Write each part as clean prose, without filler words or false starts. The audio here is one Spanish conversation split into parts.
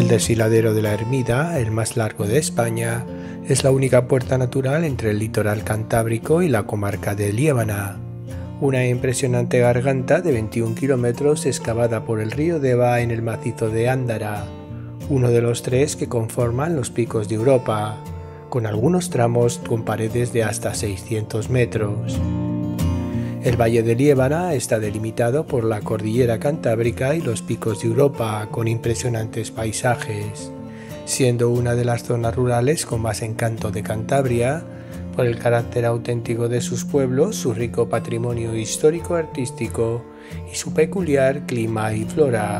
El desfiladero de la Ermida, el más largo de España, es la única puerta natural entre el litoral cantábrico y la comarca de Liébana. Una impresionante garganta de 21 kilómetros excavada por el río Deva en el macizo de Ándara, uno de los 3 que conforman los Picos de Europa, con algunos tramos con paredes de hasta 600 metros. El Valle de Liébana está delimitado por la cordillera cantábrica y los Picos de Europa, con impresionantes paisajes, siendo una de las zonas rurales con más encanto de Cantabria, por el carácter auténtico de sus pueblos, su rico patrimonio histórico-artístico y su peculiar clima y flora.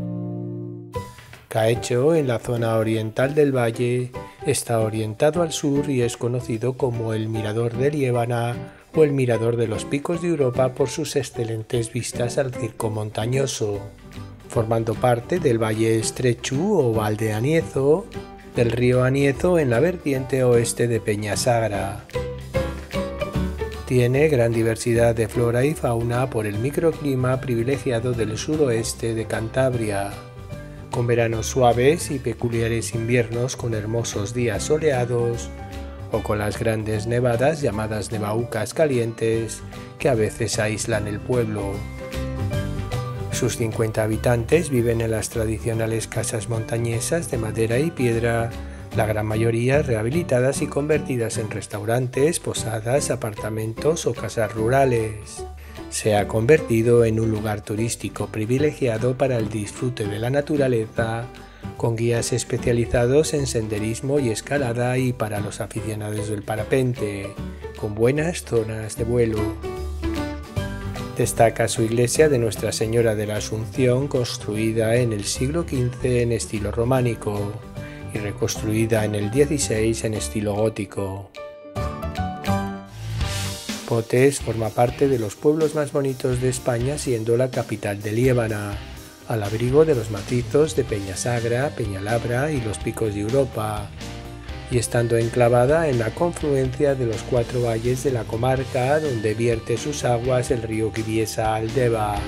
Caecho, en la zona oriental del valle, está orientado al sur y es conocido como el Mirador de Liébana o el Mirador de los Picos de Europa por sus excelentes vistas al circo montañoso, formando parte del Valle Estrechu o Val de Aniezo, del río Aniezo en la vertiente oeste de Peñasagra. Tiene gran diversidad de flora y fauna por el microclima privilegiado del suroeste de Cantabria, con veranos suaves y peculiares inviernos con hermosos días soleados, o con las grandes nevadas llamadas nevaucas calientes que a veces aíslan el pueblo. Sus 50 habitantes viven en las tradicionales casas montañesas de madera y piedra, la gran mayoría rehabilitadas y convertidas en restaurantes, posadas, apartamentos o casas rurales. Se ha convertido en un lugar turístico privilegiado para el disfrute de la naturaleza, con guías especializados en senderismo y escalada y para los aficionados del parapente, con buenas zonas de vuelo. Destaca su iglesia de Nuestra Señora de la Asunción, construida en el siglo XV en estilo románico y reconstruida en el XVI en estilo gótico. Potes forma parte de los pueblos más bonitos de España, siendo la capital de Liébana, al abrigo de los macizos de Peñasagra, Peñalabra y los Picos de Europa, y estando enclavada en la confluencia de los 4 valles de la comarca, donde vierte sus aguas el río Quiviesa al Deva.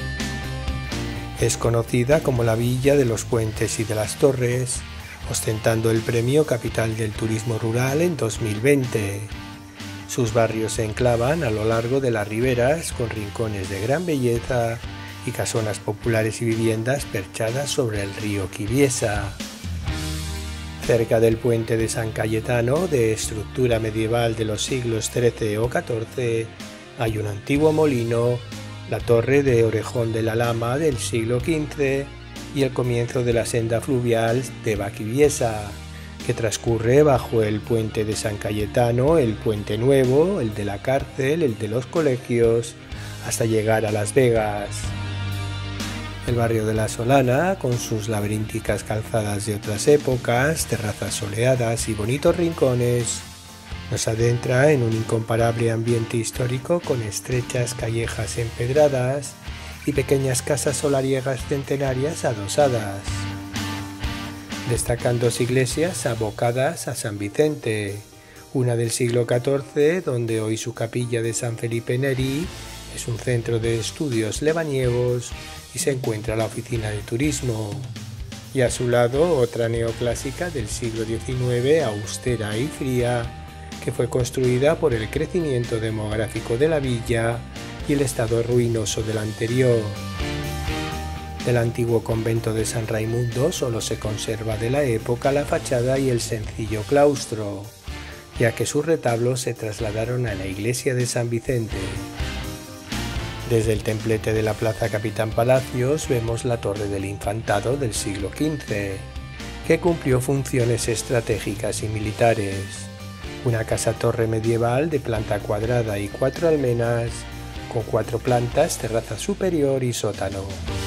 Es conocida como la Villa de los Puentes y de las Torres, ostentando el premio Capital del Turismo Rural en 2020. Sus barrios se enclavan a lo largo de las riberas, con rincones de gran belleza y casonas populares y viviendas perchadas sobre el río Quiviesa. Cerca del puente de San Cayetano, de estructura medieval de los siglos XIII o XIV, hay un antiguo molino, la torre de Orejón de la Lama del siglo XV y el comienzo de la senda fluvial de Quiviesa, que transcurre bajo el puente de San Cayetano, el puente nuevo, el de la cárcel, el de los colegios, hasta llegar a Las Vegas. El barrio de La Solana, con sus laberínticas calzadas de otras épocas, terrazas soleadas y bonitos rincones, nos adentra en un incomparable ambiente histórico con estrechas callejas empedradas y pequeñas casas solariegas centenarias adosadas. Destacan 2 iglesias abocadas a San Vicente, una del siglo XIV, donde hoy su capilla de San Felipe Neri es un centro de estudios lebaniegos y se encuentra la oficina de turismo, y a su lado otra neoclásica del siglo XIX, austera y fría, que fue construida por el crecimiento demográfico de la villa y el estado ruinoso del anterior. Del antiguo convento de San Raimundo solo se conserva de la época la fachada y el sencillo claustro, ya que sus retablos se trasladaron a la iglesia de San Vicente. Desde el templete de la Plaza Capitán Palacios vemos la Torre del Infantado del siglo XV, que cumplió funciones estratégicas y militares. Una casa-torre medieval de planta cuadrada y 4 almenas, con 4 plantas, terraza superior y sótano.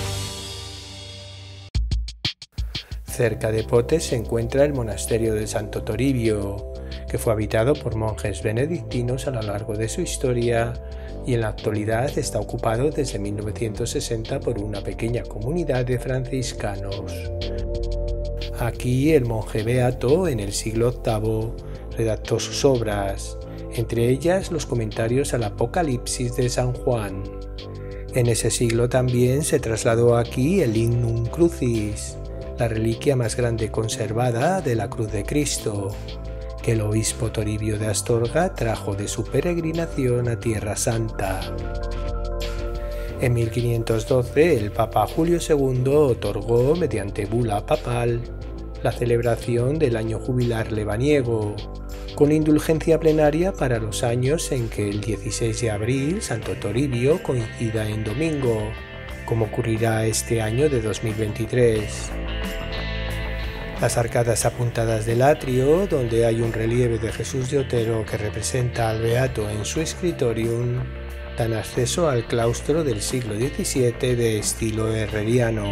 Cerca de Potes se encuentra el monasterio de Santo Toribio, que fue habitado por monjes benedictinos a lo largo de su historia y en la actualidad está ocupado desde 1960 por una pequeña comunidad de franciscanos. Aquí el monje beato, en el siglo VIII, redactó sus obras, entre ellas los comentarios al Apocalipsis de San Juan. En ese siglo también se trasladó aquí el Lignum Crucis, la reliquia más grande conservada de la Cruz de Cristo, que el obispo Toribio de Astorga trajo de su peregrinación a Tierra Santa. En 1512 el Papa Julio II otorgó, mediante bula papal, la celebración del año jubilar lebaniego, con indulgencia plenaria para los años en que el 16 de abril Santo Toribio coincida en domingo, como ocurrirá este año de 2023. Las arcadas apuntadas del atrio, donde hay un relieve de Jesús de Otero que representa al Beato en su scriptorium, dan acceso al claustro del siglo XVII de estilo herreriano.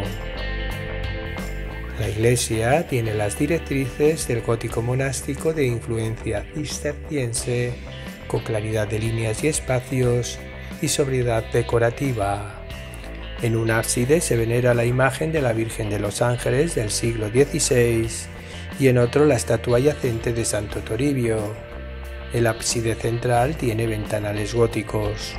La iglesia tiene las directrices del gótico monástico de influencia cisterciense, con claridad de líneas y espacios y sobriedad decorativa. En un ábside se venera la imagen de la Virgen de los Ángeles del siglo XVI y en otro la estatua yacente de Santo Toribio. El ábside central tiene ventanales góticos.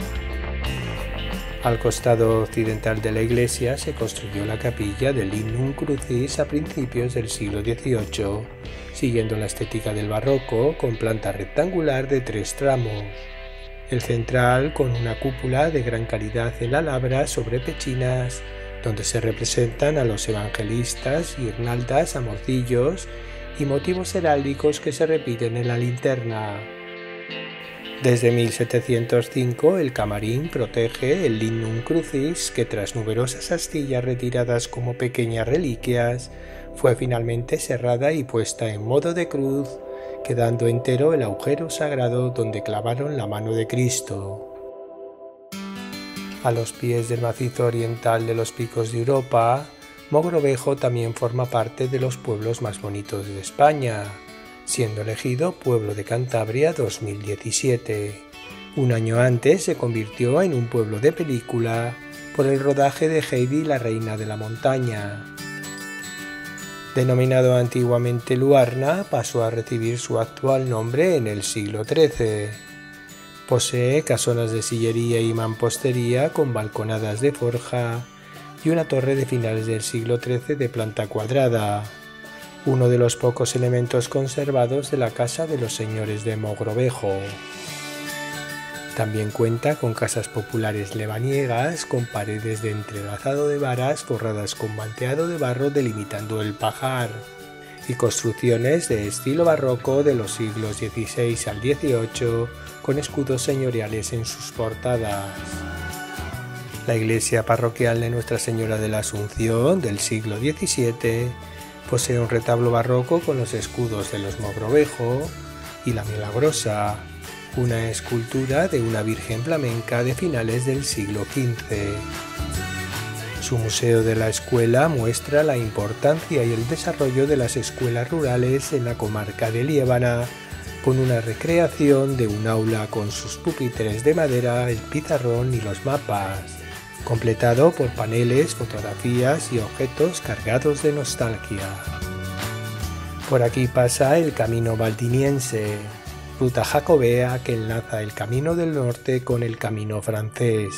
Al costado occidental de la iglesia se construyó la capilla del Lignum Crucis a principios del siglo XVIII, siguiendo la estética del barroco, con planta rectangular de 3 tramos. El central con una cúpula de gran calidad en alabra sobre pechinas, donde se representan a los evangelistas, guirnaldas, amorcillos y motivos heráldicos que se repiten en la linterna. Desde 1705 el camarín protege el Lignum Crucis, que tras numerosas astillas retiradas como pequeñas reliquias, fue finalmente cerrada y puesta en modo de cruz, quedando entero el agujero sagrado donde clavaron la mano de Cristo. A los pies del macizo oriental de los Picos de Europa, Mogrovejo también forma parte de los pueblos más bonitos de España, siendo elegido Pueblo de Cantabria 2017. Un año antes se convirtió en un pueblo de película por el rodaje de Heidi, la reina de la montaña. Denominado antiguamente Luarna, pasó a recibir su actual nombre en el siglo XIII. Posee casonas de sillería y mampostería con balconadas de forja y una torre de finales del siglo XIII de planta cuadrada, uno de los pocos elementos conservados de la casa de los señores de Mogrovejo. También cuenta con casas populares lebaniegas con paredes de entrelazado de varas forradas con malteado de barro delimitando el pajar y construcciones de estilo barroco de los siglos XVI al XVIII con escudos señoriales en sus portadas. La iglesia parroquial de Nuestra Señora de la Asunción del siglo XVII posee un retablo barroco con los escudos de los Mogrovejo y la Milagrosa, una escultura de una virgen flamenca de finales del siglo XV. Su museo de la escuela muestra la importancia y el desarrollo de las escuelas rurales en la comarca de Liébana, con una recreación de un aula con sus pupitres de madera, el pizarrón y los mapas, completado por paneles, fotografías y objetos cargados de nostalgia. Por aquí pasa el Camino Valdiniense, ruta jacobea que enlaza el Camino del Norte con el Camino francés.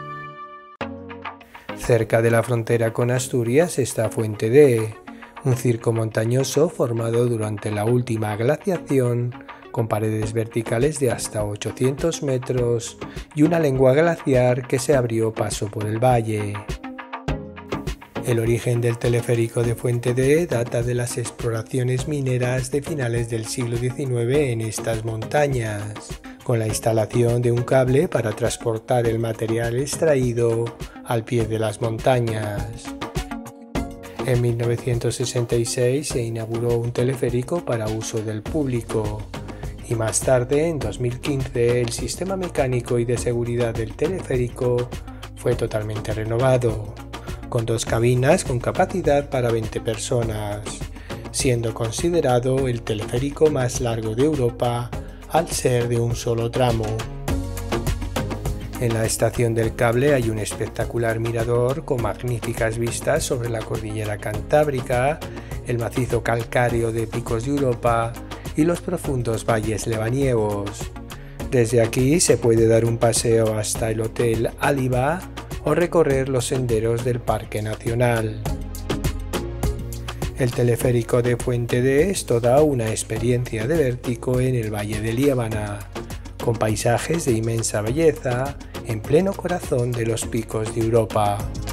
Cerca de la frontera con Asturias está Fuente D, un circo montañoso formado durante la última glaciación, con paredes verticales de hasta 800 metros y una lengua glaciar que se abrió paso por el valle. El origen del teleférico de Fuente D data de las exploraciones mineras de finales del siglo XIX en estas montañas, con la instalación de un cable para transportar el material extraído al pie de las montañas. En 1966 se inauguró un teleférico para uso del público y más tarde, en 2015, el sistema mecánico y de seguridad del teleférico fue totalmente renovado, con 2 cabinas con capacidad para 20 personas, siendo considerado el teleférico más largo de Europa al ser de un solo tramo. En la estación del cable hay un espectacular mirador con magníficas vistas sobre la cordillera Cantábrica, el macizo calcáreo de Picos de Europa y los profundos valles lebaniegos. Desde aquí se puede dar un paseo hasta el Hotel Áliba o recorrer los senderos del Parque Nacional. El teleférico de Fuente de Esto da una experiencia de vértigo en el Valle de Liébana, con paisajes de inmensa belleza en pleno corazón de los picos de Europa.